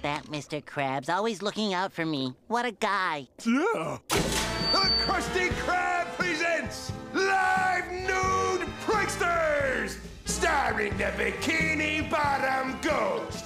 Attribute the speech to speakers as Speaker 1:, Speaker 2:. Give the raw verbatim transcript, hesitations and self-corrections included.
Speaker 1: that, Mister Krabs. Always looking out for me. What a guy.
Speaker 2: Yeah.
Speaker 3: The Krusty Krab presents Live Nude Pranksters, starring the Bikini Bottom Ghost.